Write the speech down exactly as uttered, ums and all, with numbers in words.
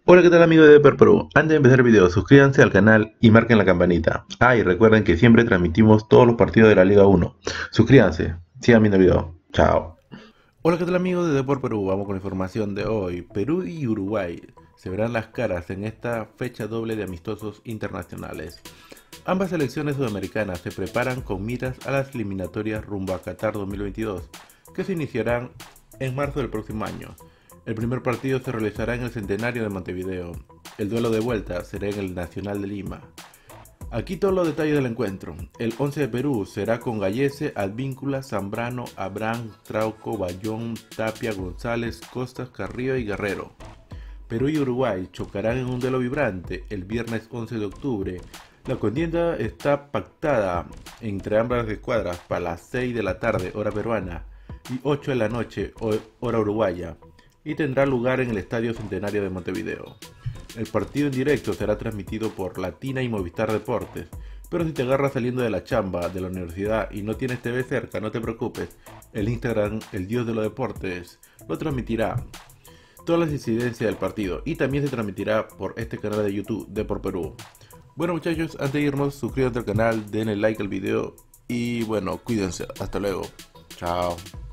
Hola, ¿qué tal amigos de Depor Perú? Antes de empezar el video, suscríbanse al canal y marquen la campanita. Ah, y recuerden que siempre transmitimos todos los partidos de la Liga uno. Suscríbanse, sigan viendo el video. Chao. Hola, ¿qué tal amigos de Depor Perú? Vamos con la información de hoy. Perú y Uruguay se verán las caras en esta fecha doble de amistosos internacionales. Ambas selecciones sudamericanas se preparan con miras a las eliminatorias rumbo a Qatar dos mil veintidós, que se iniciarán en marzo del próximo año. El primer partido se realizará en el Centenario de Montevideo. El duelo de vuelta será en el Nacional de Lima. Aquí todos los detalles del encuentro. El once de Perú será con Gallese, Advíncula, Zambrano, Abraham, Trauco, Bayón, Tapia, González, Costas, Carrillo y Guerrero. Perú y Uruguay chocarán en un duelo vibrante el viernes once de octubre. La contienda está pactada entre ambas escuadras para las seis de la tarde, hora peruana, y ocho de la noche, hora uruguaya, y tendrá lugar en el Estadio Centenario de Montevideo. El partido en directo será transmitido por Latina y Movistar Deportes, pero si te agarras saliendo de la chamba, de la universidad y no tienes T V cerca, no te preocupes, el Instagram, el Dios de los Deportes, lo transmitirá todas las incidencias del partido y también se transmitirá por este canal de YouTube de Por Perú. Bueno muchachos, antes de irnos, suscríbanse al canal, denle like al video y bueno, cuídense, hasta luego, chao.